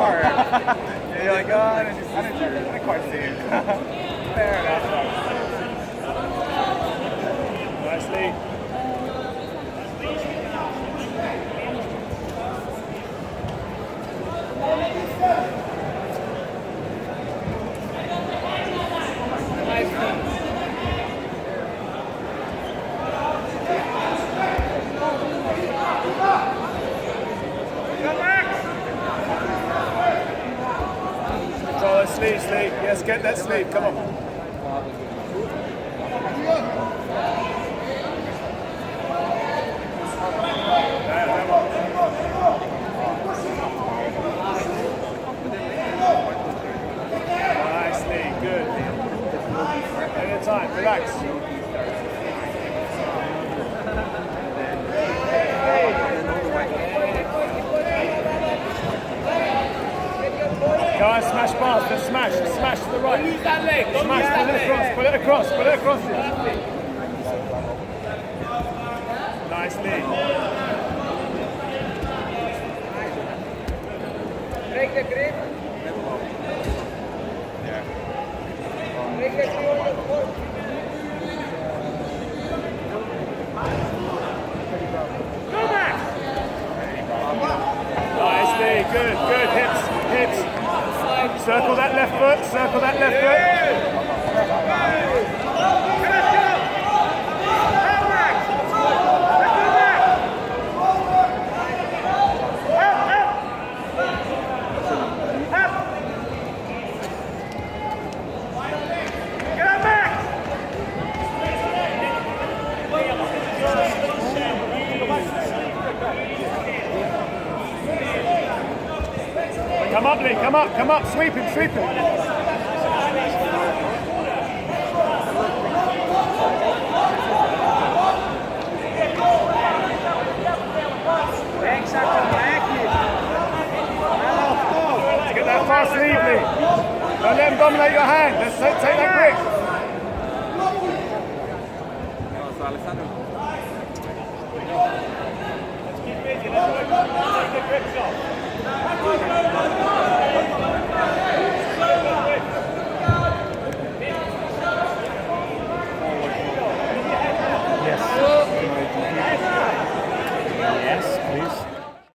far. Yeah, you're like, oh, I didn't quite see it. Fair enough. Nicely. Sleeve, sleeve. Yes, get that sleeve. Come on. Nicely, good. Any time, relax. Guys, smash bars, just smash to the right. Use that leg, smash, pull it across, pull it across. Nicely. Break the grip. Yeah. Break the grip. Go back! Nicely, good, good, hips. Circle that left foot, circle that left foot. Come up, Lee, come up, sweep him, sweep him. Let's get that fast sleeve, Lee. Don't let him dominate your hand, let's take that grip. Let's keep busy, let's take the grips off.